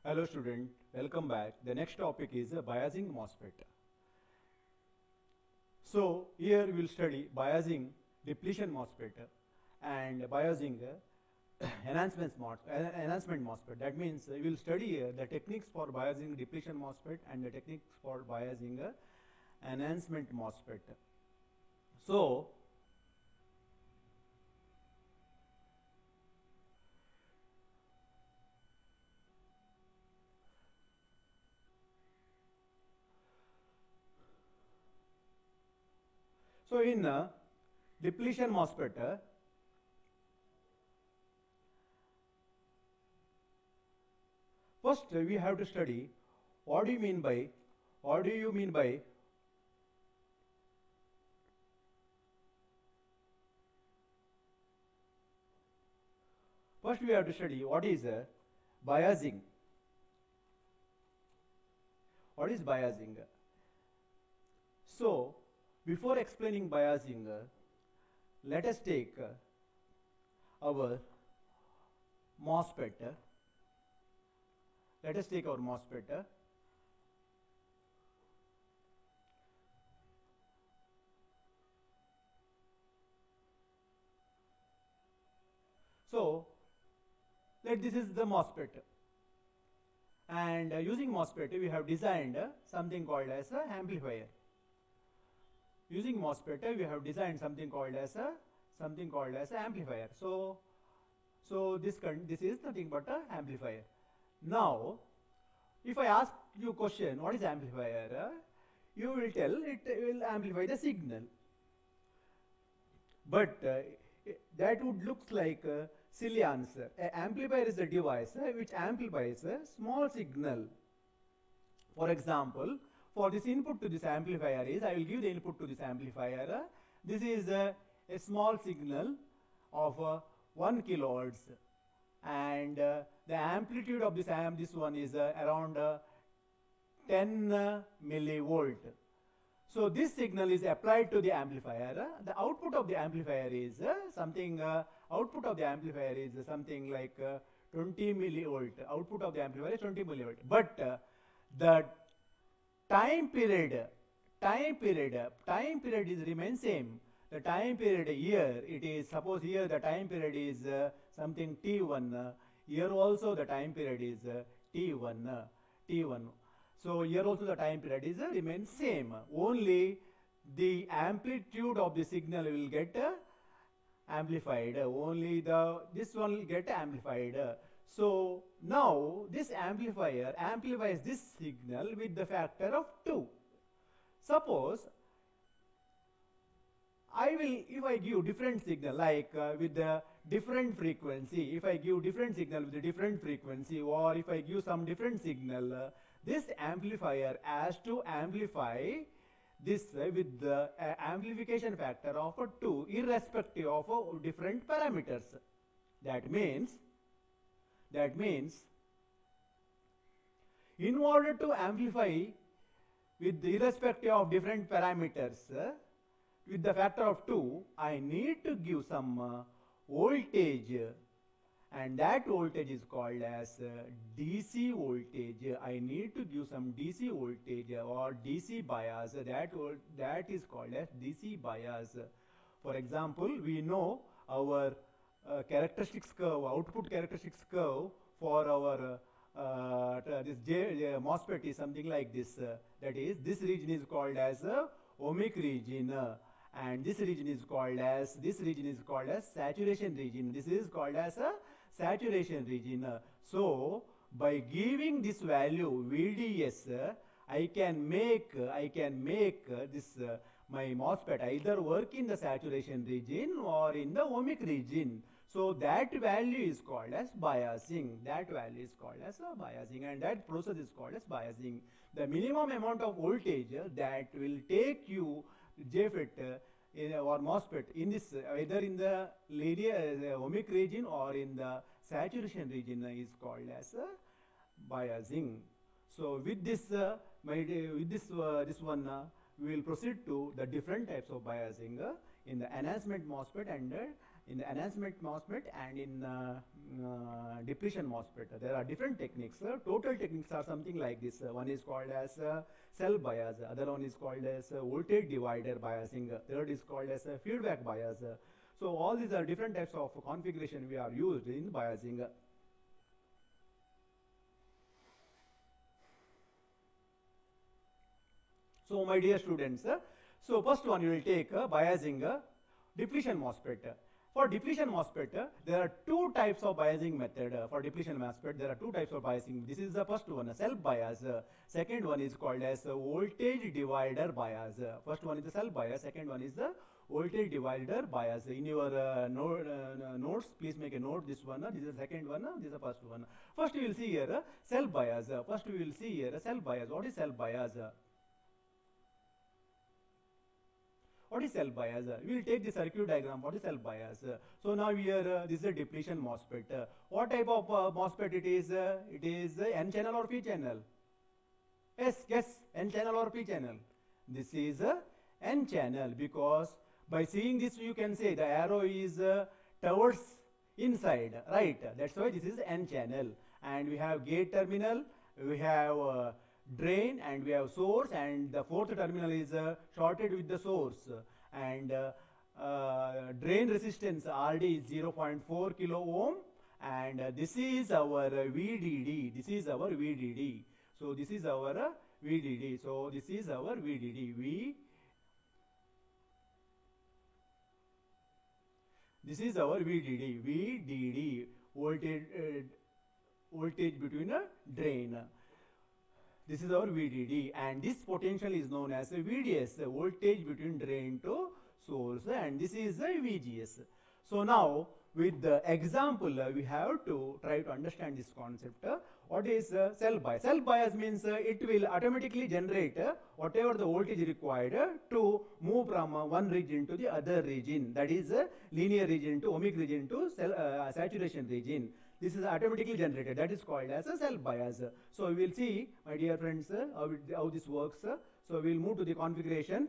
Hello student, welcome back. The next topic is biasing MOSFET. So here we will study biasing depletion MOSFET and biasing enhancement MOSFET. That means we will study the techniques for biasing depletion MOSFET and the techniques for biasing enhancement MOSFET. So in depletion MOSFET, first we have to study what do you mean by first we have to study what is biasing. What is biasing? So before explaining biasing, let us take our MOSFET. Let us take our MOSFET. So this is the MOSFET, and using MOSFET we have designed something called as an amplifier. Using MOSFET we have designed something called as amplifier. So this is nothing but an amplifier. Now if I ask you question, what is amplifier, you will tell it will amplify the signal, but that would looks like a silly answer. An amplifier is a device which amplifies a small signal. For example, for this input to this amplifier is, I will give the input to this amplifier. This is a small signal of 1 kilohertz, and the amplitude of this one is around 10 millivolt. So this signal is applied to the amplifier. The output of the amplifier is something like 20 millivolt. Output of the amplifier is 20 millivolt. But the time period is remain same. The time period here, it is, suppose here the time period is something T1. Here also the time period is T1. So here also the time period is remain same. Only the amplitude of the signal will get amplified. Only this one will get amplified. So now this amplifier amplifies this signal with the factor of 2. Suppose if I give different signal, like with the different frequency, if I give different signal with a different frequency, or if I give some different signal, this amplifier has to amplify this with the amplification factor of 2, irrespective of different parameters. That means in order to amplify with irrespective of different parameters with the factor of 2, I need to give some voltage, and that voltage is called as DC voltage. I need to give some DC voltage or DC bias. That is called as DC bias. For example, we know our characteristics curve, output characteristics curve for our this MOSFET is something like this. That is, this region is called as ohmic region, and this region is called as saturation region. This is called as a saturation region. So by giving this value VDS, I can make this my MOSFET either work in the saturation region or in the ohmic region. So that value is called as biasing. And that process is called as biasing. The minimum amount of voltage that will take you JFET or MOSFET in this either in the ohmic region or in the saturation region is called as biasing. So with this we will proceed to the different types of biasing in the enhancement MOSFET and in enhancement MOSFET and in depletion MOSFET. There are different techniques. Total techniques are something like this. One is called as cell bias, other one is called as voltage divider biasing, third is called as feedback bias. So all these are different types of configuration we are used in biasing. So my dear students, so first one you will take biasing depletion MOSFET. For depletion MOSFET, there are two types of biasing method. For depletion MOSFET, there are two types of biasing. This is the first one, self bias. Second one is called as voltage divider bias. First one is the self bias. Second one is the voltage divider bias. In your notes, please make a note. This one, this is the second one, this is the first one. First you will see here self bias. First we will see here self bias. What is self bias? What is cell bias? We will take the circuit diagram. What is cell bias? So now here this is a depletion MOSFET. What type of MOSFET it is? It is N channel or P channel? Yes, N channel or P channel? This is N channel, because by seeing this you can say the arrow is towards inside, right? That's why this is N channel. And we have gate terminal, we have drain, and we have source, and the fourth terminal is shorted with the source, and drain resistance RD is 0.4 kilo ohm, and this is our VDD. This is our VDD. So this is our VDD. So this is our VDD. This is our VDD. VDD, voltage between a drain. This is our VDD, and this potential is known as a VDS, voltage between drain to source, and this is a VGS. So now with the example we have to try to understand this concept. What is cell bias? Cell bias means it will automatically generate whatever the voltage required to move from one region to the other region, that is linear region to ohmic region to saturation region. This is automatically generated. That is called as a cell bias. So we will see, my dear friends, how this works. So we will move to the configuration.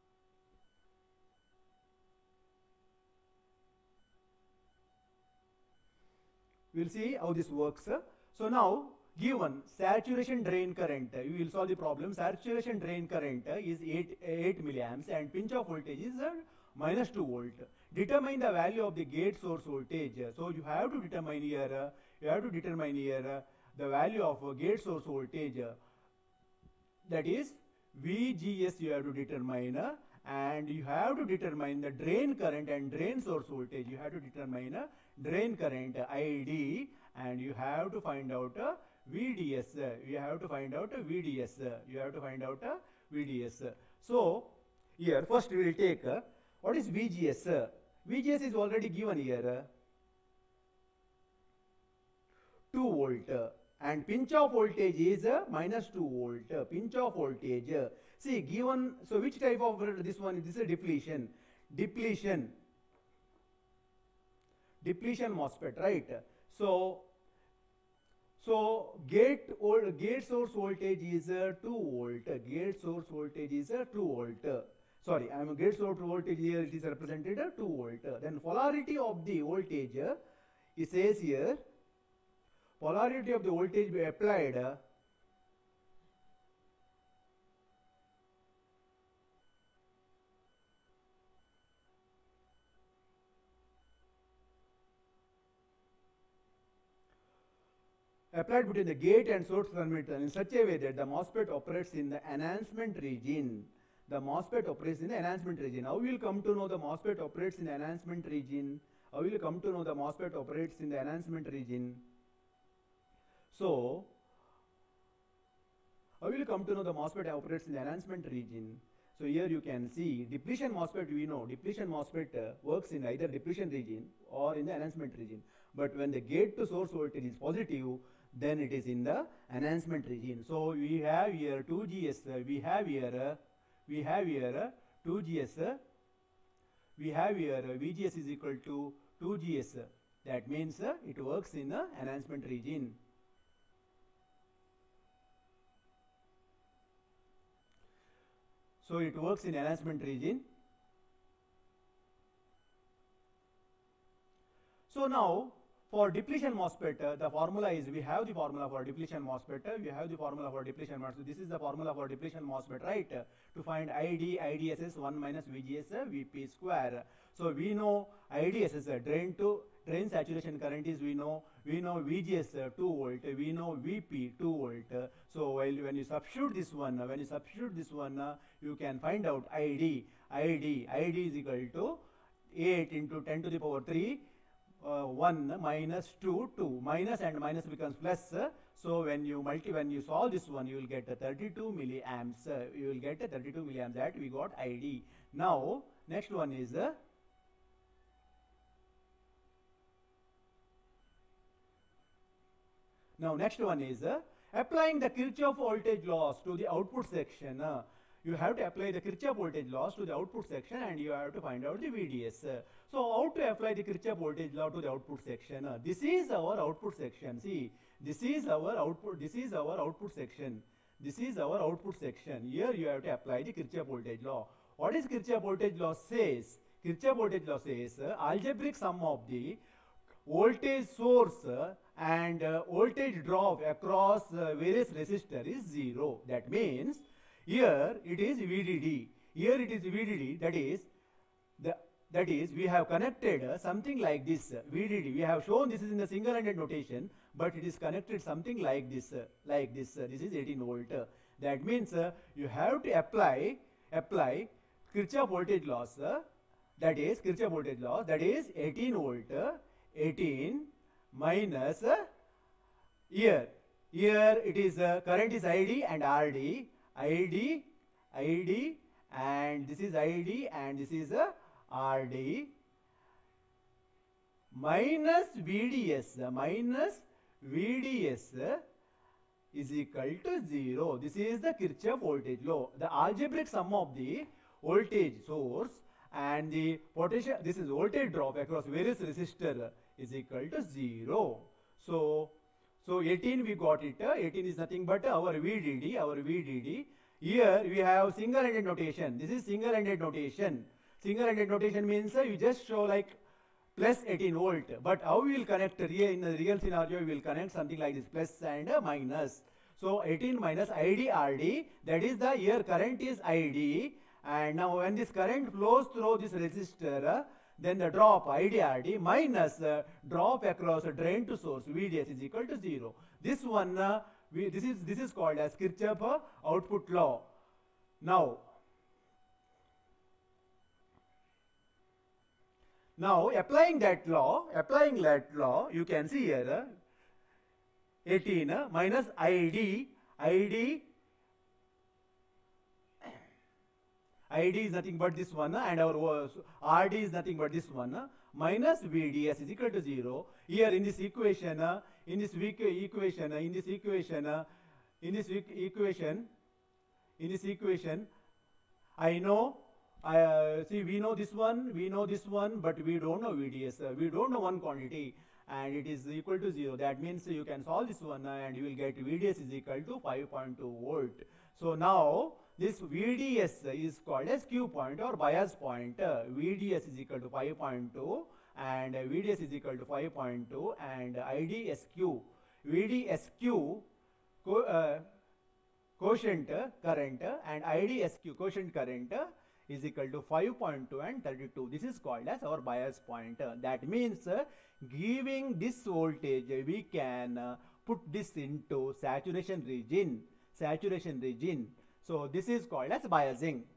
We will see how this works. So now, given saturation drain current, we will solve the problem. Saturation drain current is 8 milliamps, and pinch off voltage is minus 2 volt. Determine the value of the gate source voltage. So you have to determine here, the value of gate source voltage. That is VGS you have to determine, and you have to determine the drain current and drain source voltage. You have to determine drain current ID, and you have to find out VDS. You have to find out VDS. You have to find out VDS. So here first we will take what is VGS. VGS is already given here, 2 volt, and pinch off voltage is minus 2 volt. Pinch off voltage. See, given, so which type of this one? This is depletion. Depletion MOSFET, right? So gate source voltage is 2 volt. Gate source voltage is 2 volt. Sorry, I am a gate source voltage here, it is represented 2 volt. Then polarity of the voltage, it says here, polarity of the voltage applied between the gate and source terminal in such a way that the MOSFET operates in the enhancement region. The MOSFET operates in the enhancement region. How will you come to know the MOSFET operates in the enhancement region? How will you come to know the MOSFET operates in the enhancement region? So, how will you come to know the MOSFET operates in the enhancement region? So here you can see depletion MOSFET, we know depletion MOSFET works in either depletion region or in the enhancement region. But when the gate to source voltage is positive, then it is in the enhancement region. So we have here 2GS, we have here 2GS, we have here VGS is equal to 2GS. That means it works in the enhancement region. So it works in enhancement region. So now for depletion MOSFET, the formula is, we have the formula for depletion MOSFET, we have the formula for depletion MOSFET. So this is the formula for depletion MOSFET, right? To find ID, IDSS 1 minus VGS VP square. So we know IDSS, drain saturation current is, we know VGS 2 volt, we know VP 2 volt. So when you substitute this one, you can find out ID is equal to 8 into 10 to the power 3, 1 minus 2, 2. Minus and minus becomes plus. So when you solve this one, you will get 32 milliamps. You will get 32 milliamps. That we got ID. Now next one is applying the Kirchhoff voltage laws to the output section. You have to apply the Kirchhoff voltage laws to the output section, and you have to find out the VDS. So how to apply the Kirchhoff voltage law to the output section? This is our output section. See, this is our output section. Here you have to apply the Kirchhoff voltage law. What is Kirchhoff voltage law says? Kirchhoff voltage law says algebraic sum of the voltage source and voltage drop across various resistors is 0. That means here it is VDD. That is we have connected something like this. VDD. We have shown this is in the single-handed notation, but it is connected something like this. This is 18 volt. That means you have to apply Kirchhoff voltage laws. That is 18 volt. 18 minus here it is current is ID and RD. ID and this is ID and this is RD minus VDS is equal to 0. This is the Kirchhoff voltage law. The algebraic sum of the voltage source and the potential, this is voltage drop across various resistors, is equal to 0. So 18 we got it. 18 is nothing but our VDD. Here we have single-handed notation. This is single-handed notation. Single-handed notation means you just show like plus 18 volt. But how we will connect here in the real scenario? We will connect something like this, plus and minus. So 18 minus ID RD. That is the here current is ID. And now when this current flows through this resistor, then the drop IDRD minus drop across drain to source VDS is equal to 0. This one this is called as Kirchhoff output law. Now applying that law, you can see here 18 minus ID is nothing but this one, and our RD is nothing but this one, minus VDS is equal to 0. Here in this equation, I know, see, we know this one, but we don't know VDS. We don't know one quantity, and it is equal to 0. That means you can solve this one, and you will get VDS is equal to 5.2 volt. So now this VDS is called as Q point or bias point. VDS is equal to 5.2 and VDS is equal to 5.2 and IDSQ. VDSQ quotient current and IDSQ quotient current is equal to 5.2 and 32. This is called as our bias point. That means giving this voltage we can put this into saturation region. So this is called as biasing.